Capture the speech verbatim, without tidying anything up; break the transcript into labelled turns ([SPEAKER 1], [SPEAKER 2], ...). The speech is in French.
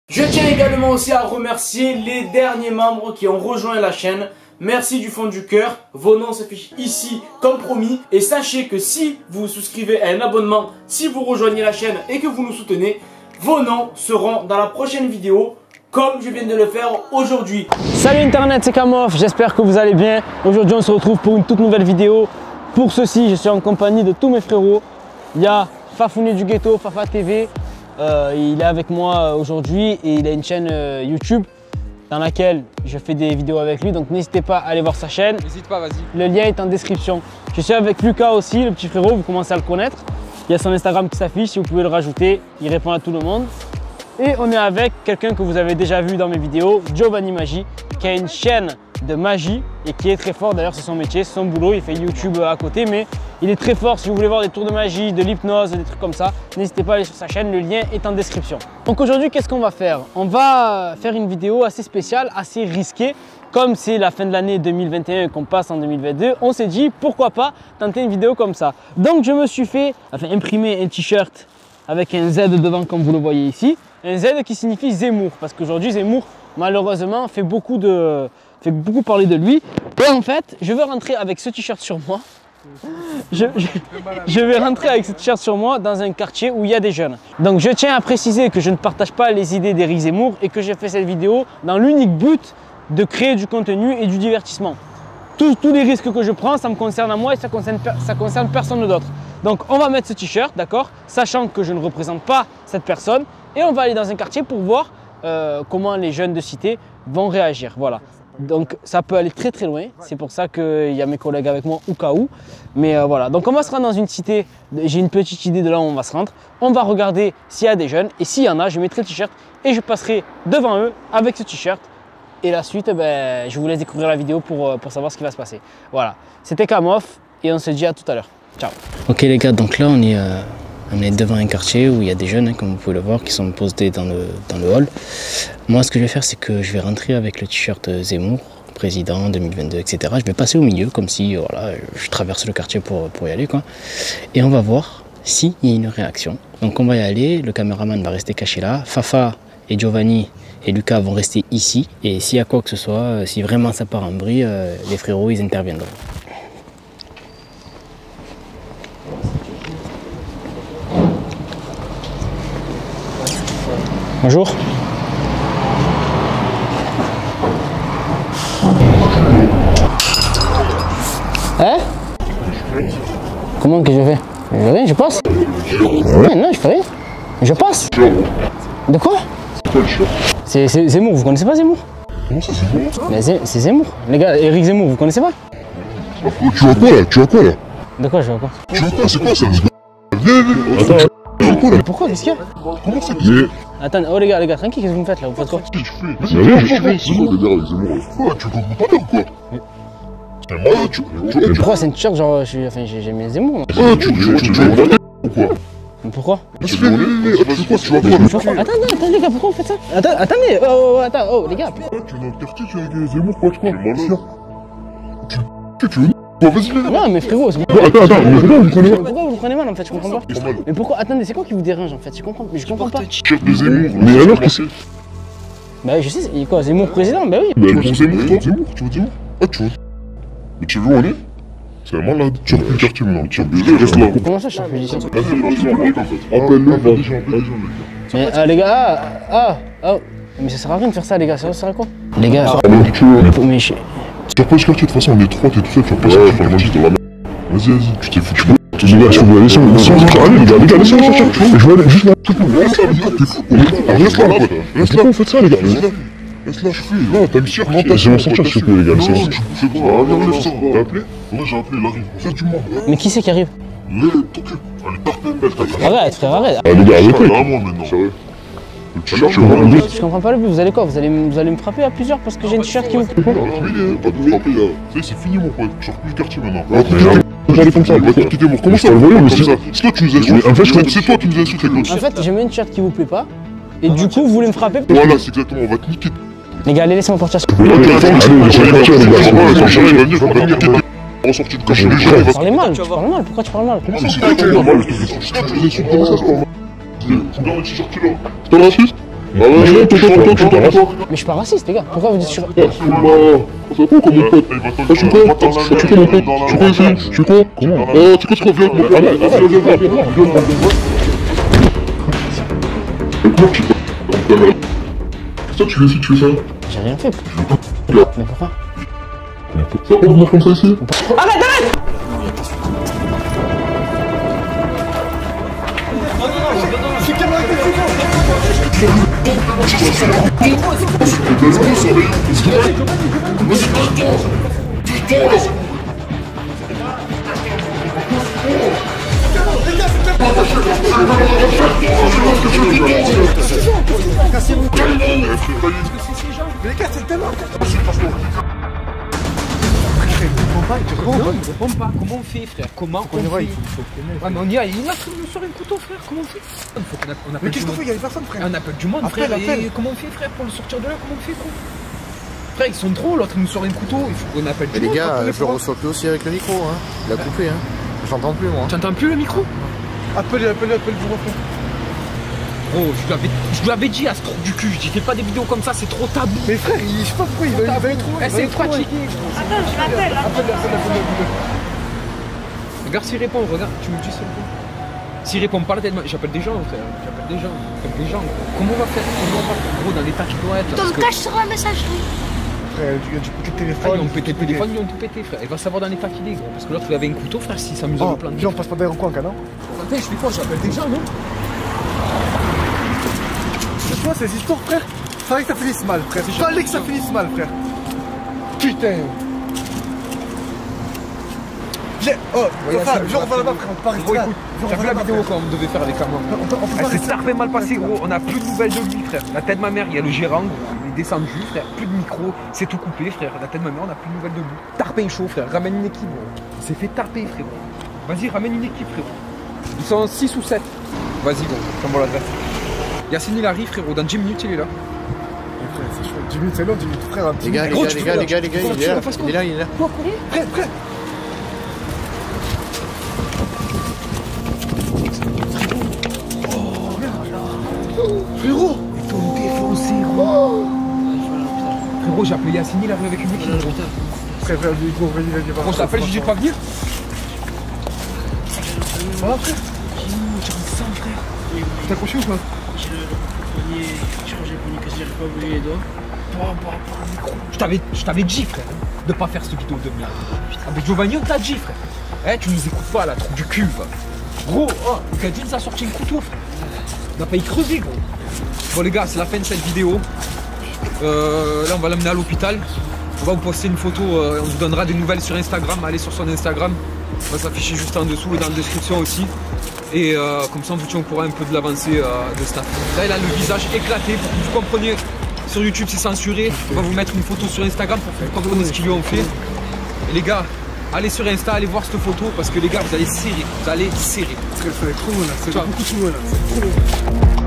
[SPEAKER 1] Je tiens également aussi à remercier les derniers membres qui ont rejoint la chaîne. Merci du fond du cœur. Vos noms s'affichent ici comme promis. Et sachez que si vous vous souscrivez à un abonnement, si vous rejoignez la chaîne et que vous nous soutenez, vos noms seront dans la prochaine vidéo comme je viens de le faire aujourd'hui.
[SPEAKER 2] Salut Internet, c'est Kamof, j'espère que vous allez bien. Aujourd'hui on se retrouve pour une toute nouvelle vidéo. Pour ceci, je suis en compagnie de tous mes frérots. Il y a Fafounet du Ghetto, Fafa T V. Euh, il est avec moi aujourd'hui et il a une chaîne euh, YouTube dans laquelle je fais des vidéos avec lui. Donc n'hésitez pas à aller voir sa chaîne.
[SPEAKER 3] N'hésite pas, vas-y.
[SPEAKER 2] Le lien est en description. Je suis avec Lucas aussi, le petit frérot, vous commencez à le connaître. Il y a son Instagram qui s'affiche, si vous pouvez le rajouter. Il répond à tout le monde. Et on est avec quelqu'un que vous avez déjà vu dans mes vidéos, Giovanni Magie, qui a une chaîne de magie et qui est très fort. D'ailleurs, c'est son métier, c'est son boulot. Il fait YouTube à côté, mais il est très fort. Si vous voulez voir des tours de magie, de l'hypnose, des trucs comme ça, n'hésitez pas à aller sur sa chaîne. Le lien est en description. Donc aujourd'hui, qu'est-ce qu'on va faire? On va faire une vidéo assez spéciale, assez risquée. Comme c'est la fin de l'année deux mille vingt et un qu'on passe en deux mille vingt-deux, on s'est dit pourquoi pas tenter une vidéo comme ça. Donc je me suis fait enfin, imprimer un t-shirt avec un Z devant comme vous le voyez ici. Un Z qui signifie Zemmour, parce qu'aujourd'hui Zemmour malheureusement fait beaucoup, de, fait beaucoup parler de lui. Et en fait, je veux rentrer avec ce t-shirt sur moi. Je, je, je vais rentrer avec ce t-shirt sur moi dans un quartier où il y a des jeunes. Donc je tiens à préciser que je ne partage pas les idées d'Éric Zemmour et que j'ai fait cette vidéo dans l'unique but de créer du contenu et du divertissement. Tous, tous les risques que je prends, ça me concerne à moi et ça concerne, ça concerne personne d'autre. Donc on va mettre ce t-shirt, d'accord, sachant que je ne représente pas cette personne. Et on va aller dans un quartier pour voir euh, comment les jeunes de cité vont réagir. Voilà. Donc ça peut aller très très loin. C'est pour ça qu'il y a mes collègues avec moi au cas où. Mais euh, voilà. Donc on va se rendre dans une cité. J'ai une petite idée de là où on va se rendre. On va regarder s'il y a des jeunes. Et s'il y en a, je mettrai le t-shirt et je passerai devant eux avec ce t-shirt. Et la suite, ben, je vous laisse découvrir la vidéo pour, pour savoir ce qui va se passer. Voilà. C'était Kamof et on se dit à tout à l'heure. Ciao. Ok les gars, donc là on est... Euh... On est devant un quartier où il y a des jeunes, hein, comme vous pouvez le voir, qui sont postés dans le, dans le hall. Moi, ce que je vais faire, c'est que je vais rentrer avec le t-shirt Zemmour, président deux mille vingt-deux, et cetera. Je vais passer au milieu, comme si voilà, je traverse le quartier pour, pour y aller, quoi. Et on va voir s'il y a une réaction. Donc on va y aller, le caméraman va rester caché là. Fafa et Giovanni et Lucas vont rester ici. Et s'il y a quoi que ce soit, si vraiment ça part en vrille, euh, les frérots, ils interviendront. Bonjour. Hein? Comment que je fais? Je fais rien, je passe. Ouais, non, je fais rien. Je passe. De quoi? C'est Zemmour, vous connaissez pas Zemmour?
[SPEAKER 4] Comment ça, c'est Zemmour?
[SPEAKER 2] C'est Zemmour. Les gars, Éric Zemmour, vous connaissez pas?
[SPEAKER 4] Tu vois quoi là? Tu vois quoi là?
[SPEAKER 2] De quoi je vois quoi?
[SPEAKER 4] Tu vois quoi? C'est quoi ça? Viens, viens. Attends.
[SPEAKER 2] Mais pourquoi? Qu'est-ce qu'il y a?
[SPEAKER 4] Comment ça? Mais...
[SPEAKER 2] Attends, oh les gars, les gars, tranquille, qu'est-ce que vous me faites là? Vous faites quoi?
[SPEAKER 4] Qu'est-ce que tu fais? Mais rien, je fais. C'est quoi le délire avec Zemmour? Quoi? Tu veux qu'on parle ou quoi? Mais moi, tu...
[SPEAKER 2] Mais pourquoi c'est une t-shirt genre, j'ai mes Zemmour?
[SPEAKER 4] Ah, tu veux ou quoi?
[SPEAKER 2] Mais pourquoi?
[SPEAKER 4] Vas-y, viens, viens, viens. Vas-y, quoi? Tu vas quoi?
[SPEAKER 2] Attends, attends les gars, pourquoi vous faites ça? Attends, attendez, oh, oh, attends, oh les gars.
[SPEAKER 4] Tu es dans le quartier, tu es avec Zemmour, quoi? Tu es Tu tu veux? Vas-y, viens.
[SPEAKER 2] Non mais frérot, c'est
[SPEAKER 4] Attends, attends, mais pourquoi vous me prenez mal?
[SPEAKER 2] Pourquoi vous me prenez mal en fait, je comprends pas. Mais pourquoi? Attendez, c'est quoi qui vous dérange en fait? Je comprends, mais je comprends pas.
[SPEAKER 4] T-shirt de Zemmour. Mais alors, qu'est-ce que c'est?
[SPEAKER 2] Bah je sais, il est quoi, Zemmour président? Bah oui.
[SPEAKER 4] Bah le bon Zemmour, toi, Zemmour, tu veux Zemmour? Ah, tu veux? Mais tu veux où on est? C'est vraiment là, tu plus le quartier maintenant, tu reste là.
[SPEAKER 2] Comment ça, je suis plus ici?
[SPEAKER 4] Appelle-le, va.
[SPEAKER 2] Mais ah les gars, ah, ah, oh. Mais ça sert à rien de faire ça les gars, ça sert à quoi? Les gars, mais je...
[SPEAKER 4] Tu vas pas ce quartier, de toute façon on est trois, t'es tout seul, tu vas pas ce quartier, t'es la merde. Vas-y, vas-y, tu t'es foutu. Les gars, je peux aller sur le sang, allez les gars, les gars, laissez-moi chercher. Je vais aller juste là, tout le monde. Laisse là, t'es fou. Laisse là, pote. Laisse là, vous faites ça les gars. Laisse là, je fais. Non, t'as mis sûr. Non, t'as mis sortir, je sais plus les gars. Non, c'est quoi? Viens, lève ça. T'as appelé? Ouais, j'ai appelé, il arrive. Fais du monde.
[SPEAKER 2] Mais qui c'est qui arrive?
[SPEAKER 4] Mais ton cul. Allez, t'as
[SPEAKER 2] Arrête frère, arrête.
[SPEAKER 4] Les gars, arrêtez. Vraiment maintenant. Sérieux.
[SPEAKER 2] Je comprends pas le but, vous allez quoi? Vous allez, vous allez me frapper à plusieurs parce que j'ai une t-shirt qui vous...
[SPEAKER 4] Pas de frapper là. C'est fini mon pote, je sors plus du quartier maintenant. J'allais comme ça, il va te quitter mon... Comment ça? C'est toi qui nous insultes. En fait, c'est toi qui nous insultes avec l'autre.
[SPEAKER 2] En fait, j'ai mis une t-shirt qui vous plaît pas. Et du coup, vous voulez me frapper?
[SPEAKER 4] Voilà, c'est exactement, on va te niquer.
[SPEAKER 2] Les gars, allez, laissez-moi partir.
[SPEAKER 4] On va sortir du quartier, les gens, il va...
[SPEAKER 2] Tu parles mal, tu parles mal, pourquoi tu parles mal?
[SPEAKER 4] Comment ça, c'est toi qui parles mal? C'est toi qui nous insultes, comment ça se parle mal? Tu me donnes un t-shirt là. C'est pas raciste? Ah ouais, je te chante, toi, tu t'en toi.
[SPEAKER 2] Mais je suis pas raciste, les gars. Pourquoi vous dites que je suis
[SPEAKER 4] Ah, c'est moi. C'est quoi comme mon pote? Ah, je suis quoi? Je suis quoi mon pote? Je suis quoi ici? Je suis quoi? Comment? Oh, tu sais ce qu'on vient? Ah, mais, viens, viens, viens, viens, viens, viens, viens. Comment tu fais? Qu'est-ce que tu fais ici? Tu fais ça?
[SPEAKER 2] J'ai rien fait.
[SPEAKER 4] Mais
[SPEAKER 2] pourquoi?
[SPEAKER 4] Ça va venir comme ça ici?
[SPEAKER 2] Arrête, arrête!
[SPEAKER 3] Les gars, c'est tellement...
[SPEAKER 5] Non, il répond pas. Comment on fait, frère? Comment on, on fait? Ouais, mais on y a, il a nous sort un couteau, frère. Comment on fait? Il faut qu'on appelle.
[SPEAKER 3] Mais qu'est-ce qu'on fait? Il y a personne, frère.
[SPEAKER 5] On appelle du monde,
[SPEAKER 3] après,
[SPEAKER 5] frère. Et comment on fait, frère, pour le sortir de là? Comment on fait, gros? Frère, ils sont trop. L'autre, il nous sort un couteau. Il faut qu'on appelle du
[SPEAKER 6] mais
[SPEAKER 5] monde.
[SPEAKER 6] Les gars, je le reçois plus aussi avec le micro, hein. Il a coupé, hein. J'entends plus, moi.
[SPEAKER 5] Tu entends plus le micro?
[SPEAKER 3] Appelez, appelez, appelez-vous, frère.
[SPEAKER 5] Gros, je lui avais, je lui avais dit à ce trou du cul, je dis fais pas des vidéos comme ça, c'est trop tabou.
[SPEAKER 3] Mais frère, il, je sais pas pourquoi il va, il va être trop.
[SPEAKER 5] C'est fatigué.
[SPEAKER 7] Attends, je l'appelle.
[SPEAKER 3] Appelle, appelle, appelle.
[SPEAKER 5] Regarde s'il répond, regarde, tu me dis s'il répond. S'il répond pas la tête, j'appelle des gens, frère. J'appelle des gens, j'appelle des gens. Comment on va faire? Comment on va faire, gros, dans l'état qu'il doit être?
[SPEAKER 7] Dans le cache sur la messagerie.
[SPEAKER 3] Frère, il y a du pété de téléphone.
[SPEAKER 5] Ah, ils ont pété le téléphone, ils ont tout pété, frère. Il va savoir dans l'état qu'il est, gros. Parce que l'autre, il avait un couteau, frère, s'il s'amuse à
[SPEAKER 3] Oh,
[SPEAKER 5] me planter.
[SPEAKER 3] viens, on passe pas derrière un coin, non?
[SPEAKER 5] Attends, je fais quoi? J'appelle des gens, non?
[SPEAKER 3] C'est quoi ces histoires, frère? Fallait que ça finisse mal, frère. Fallait que ça finisse mal, frère. Putain. J'ai... Oh, enfin, je reviens là-bas, frère. On part
[SPEAKER 5] Gros, écoute, t'as vu la vidéo quand on devait faire avec Cameron? Elle s'est tarpé mal passé, gros. On a plus de nouvelles de lui, frère. La tête de ma mère, il y a le gérant, gros. Il est descendu, frère. Plus de micro, c'est tout coupé, frère. La tête de ma mère, on a plus de nouvelles de lui. Tarpé chaud, frère. Ramène une équipe, gros. On s'est fait tarper, frérot. Vas-y, ramène une équipe, frérot. Ils sont six ou sept. Vas-y, gros. Comment l'adresse? Yacine, il arrive, frérot. Dans dix minutes, il est là.
[SPEAKER 3] C'est chaud. dix minutes, c'est long, dix minutes, frère. Un petit
[SPEAKER 6] Les gars, les
[SPEAKER 3] gros,
[SPEAKER 6] gars,
[SPEAKER 3] tu
[SPEAKER 6] les
[SPEAKER 3] fais
[SPEAKER 6] gars,
[SPEAKER 3] là.
[SPEAKER 6] les gars, les gars, il est là. Il est là, il est là.
[SPEAKER 5] Quoi, courir?
[SPEAKER 3] Prêt, prêt. Frérot.
[SPEAKER 5] Ton défoncé, gros. Frérot, j'ai appelé Yacine, il arrive avec une équipe, gros.
[SPEAKER 3] Frère, frère, du gros, vas-y, vas-y, vas-y.
[SPEAKER 5] On s'appelle, je dis pas venir.
[SPEAKER 3] Ça va, frère? T'as accroché ou pas?
[SPEAKER 2] J'ai le premier, je crois que j'ai le premier que j'ai pas oublié les doigts.
[SPEAKER 5] Je t'avais, je t'avais dit, frère, de pas faire cette vidéo de merde. Avec Giovanni, on t'a dit, frère. Eh, tu nous écoutes pas, là, trou du cul, va. Gros, oh, Kadine, ça a sorti le couteau, frère. On a pas y crever, gros. Bon, les gars, c'est la fin de cette vidéo. Euh, là, on va l'amener à l'hôpital. On va vous poster une photo, euh, on vous donnera des nouvelles sur Instagram. Allez sur son Instagram. On va s'afficher juste en dessous et dans la description aussi. Et euh, comme ça, on vous tient au courant un peu de l'avancée euh, de Staff. Là, il a le visage éclaté pour que vous compreniez. Sur YouTube, c'est censuré. On va vous mettre une photo sur Instagram pour que vous compreniez ce qu'ils lui ont fait. Et les gars, allez sur Insta, allez voir cette photo parce que les gars, vous allez serrer. Vous allez serrer.
[SPEAKER 3] Parce que c'est trop, là. C'est beaucoup trop, là. C'est trop.